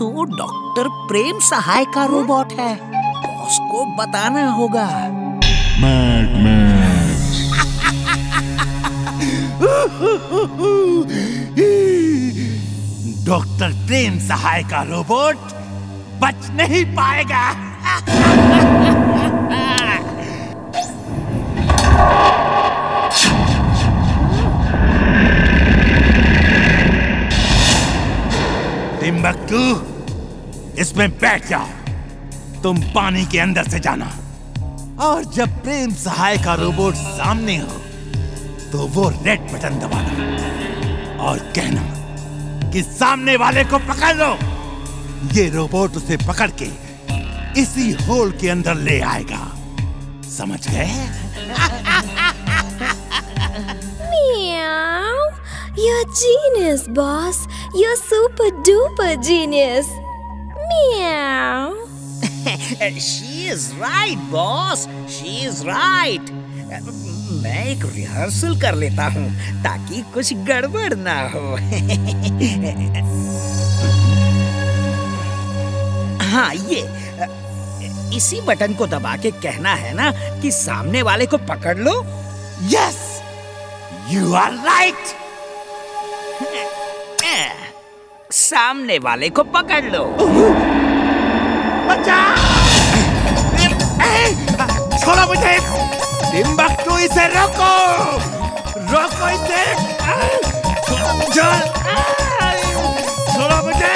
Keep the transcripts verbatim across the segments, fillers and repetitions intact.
तो डॉक्टर प्रेम सहाय का रोबोट है, बॉस को बताना होगा। Mad max. Doctor Prem Sahay का रोबोट बच नहीं पाएगा। टिम्बकटू, इसमें बैठ जाओ। तुम पानी के अंदर से जाना, और जब प्रेम सहाय का रोबोट सामने हो तो वो रेड बटन दबाना और कहना कि सामने वाले को पकड़ लो। ये रोबोट उसे पकड़ के इसी होल के अंदर ले आएगा, समझ गए? Meow. You're genius, boss. You're super duper genius. Meow. She is right, boss. She is right. मैं एक रिहर्सल कर लेता हूँ ताकि कुछ गड़बड़ ना हो। हाँ, ये इसी बटन को दबा के कहना है ना कि सामने वाले को पकड़ लो। Yes, you are right. सामने वाले को पकड़ लो। बचाओ! छोड़ो मुझे! टिम्बकटू, इसे रोको! रोको इसे! छोड़ो मुझे!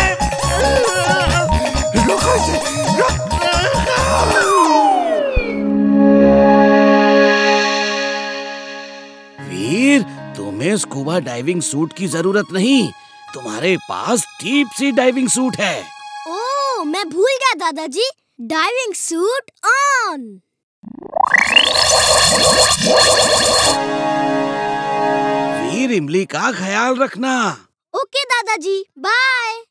रोको इसे! वीर, तुम्हें स्कूबा डाइविंग सूट की जरूरत नहीं, तुम्हारे पास डीप सी डाइविंग सूट है। ओह, मैं भूल गया दादाजी। Diving suit on. वीर, इमली का ख्याल रखना। ओके दादाजी, बाय।